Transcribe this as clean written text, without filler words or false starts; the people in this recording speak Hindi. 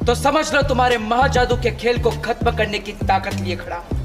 तो समझ लो तुम्हारे महाजादू के खेल को खत्म करने की ताकत लिए खड़ा हूं।